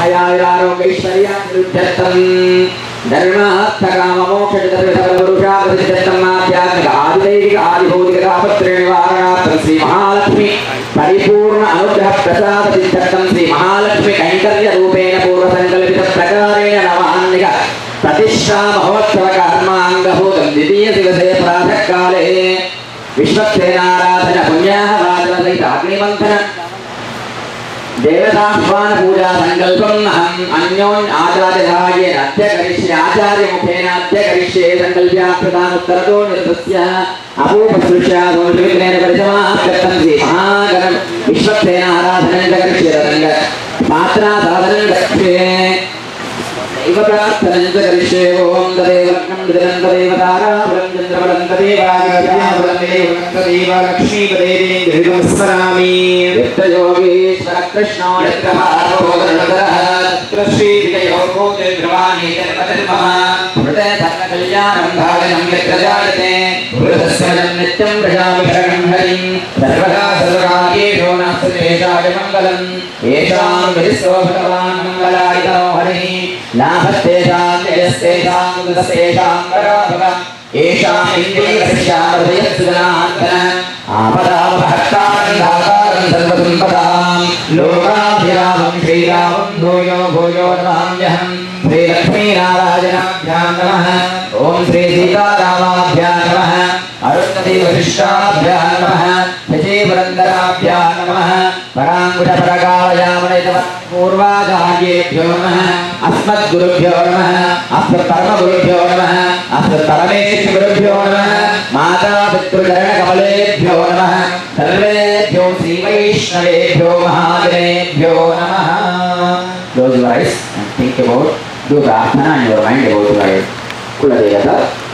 आयारोग्यैश्वर्याभिवृद्ध्यर्थं धर्मार्थकाममोक्षचतुर्विधपुरुषार्थसिद्ध्यर्थम् आध्यात्मिक आदिदैविक आदिभौतिक तापत्रयनिवारणार्थं श्री महालक्ष्मी परिपूर्ण अनुग्रह प्रसाद सिद्ध्यर्थं श्री महालक्ष्मी कैंकर्य रूपेण पूर्वसंकल्पित प्रकारेण नवान्निक प्रतिष्ठा महोत्सव कर्मांगभूतं द्वितीय दिवसे प्रातः काले विश्वक्सेनाराधन पुण्याः वाचन सहित अग्निमंथन देवताह्वान पूजा संकल्पम् अहम् अन्योन्य आचार्यधाये अद्य करिष्ये आचार्यमुखेन अद्य करिष्ये संकल्प्याकृतानुत्तरतो निरतस्य अपूपसृष्या सोमविघ्नेन परिसमाप्तं श्री महागण विश्वक्सेनाराधनं च करिष्ये तदङ्ग मात्रा साधनं करिष्ये दैव प्रार्थनं च करिष्ये ओम तदेव लग्नं दिनं तदेव ताराबलं चन्द्रबलं तदेव आदित्यबलं तदेव लक्ष्मीपदेवे गृहं स्मरामि नित्ययोगीश्वर कृष्णो नित्यभावोदरः श्री विजयोगो निर्भवानि जन्मधर्मः हृदय सर्वकल्याणं भागनं यत्र जायते हृदस्वजं नित्यं प्रजामि शरणं हरिं सर्वदा सर्वकार्येषु नास्ति तेषाय मङ्गलं येषां विधिस्तो भगवान् मङ्गलायितो हरिः नाभस्तेषां जयस्तेषां दुदस्तेषां पराभवम् येषाम् इन्द्रियस्यामृतयत्सुजनार्दन आपदामहत्तारं सर्वसम्पदां लोकाभिरामं श्रीरामं भूयो भूयो नमाम्यहं श्रीलक्ष्मीनारायणाभ्यां नमः ॐ श्री सीतारामाभ्यां नमः अरुन्धती वशिष्ठाभ्यां नमः विजयपुरन्दराभ्यां नमः पराङ्कुशपरकालयामणितपूर्वाचार्येभ्यो नमः अस्मद्गुरुभ्यो नमः अस्मत्परमगुरुभ्यो नमः अस्मत्परमेश्वरुभ्यो नमः मातापितृचरणकमलेभ्यो नमः सर्वेभ्यो श्रीवैष्णवेभ्यो महाजनेभ्यो नमः. Close your eyes and think about, do prarthana in your mind about your Kuladevata.